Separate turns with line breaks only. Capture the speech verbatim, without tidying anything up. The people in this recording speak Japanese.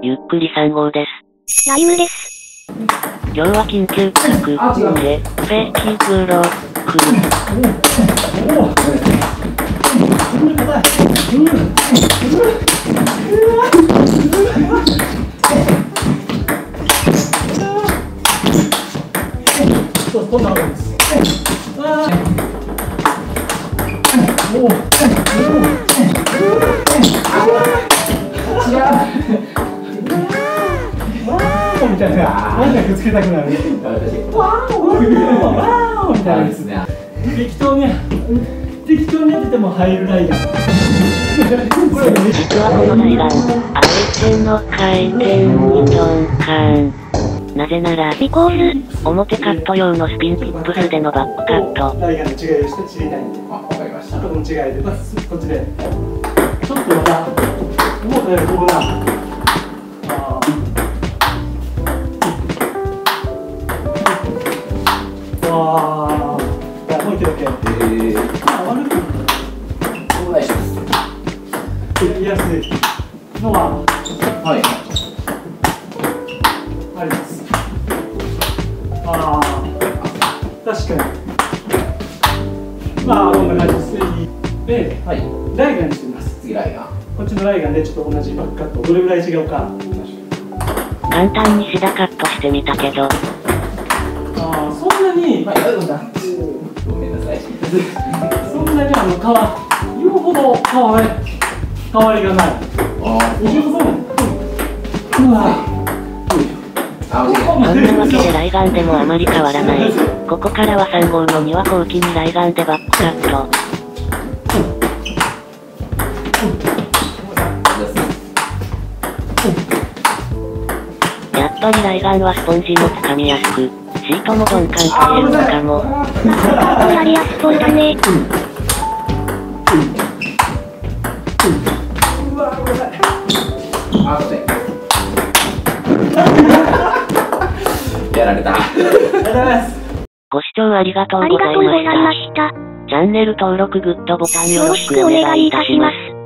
ゆっくりさん号です。
ライムです。
今日は緊急企画で、フェイキーブロック。
こんなのです。おお。違う。みたいな、なんかくっつけたくなる。わーお、わーおみたいなですね。適当に、適当にやってても入るライガン。
実はこのライガン、相手の回転に鈍感。なぜなら、
ビコーズ
表カット用のスピンピップスでのバックカット。
ライガンの違いをして知りたいんで。あ、わかりました。この違いで、まずこっちで。ちょっとまた、思ったより飛ぶな。ああ、いや、もう一回だけ。ええ。あ、悪く。お願いします。やりやすいのは。はい。あります。ああ、確かに。まあ、こんな感じです。で、はい。ライガンにしてみます。次ライガン。こっちのライガンでちょっと同じバックカット、どれぐらい違うか。
簡単にシダカットしてみたけど。
ああ、そんなに、まあ、ごめんなさい。そんなにあの、かわ、言うほど変わり、変わりがない。ああ、お上手。うわ。
そんなわけでライガンでもあまり変わらない。ここからはさん号のには後期にライガンでバックカット。やっぱりライガンはスポンジもつかみやすく、シートも鈍感というのかも。
やりやすそうだね。
うわ、ごめんなさい。あ、ごめん。やられた。
ご視聴ありがとうございました。チャンネル登録グッドボタンよろしくお願いいたします。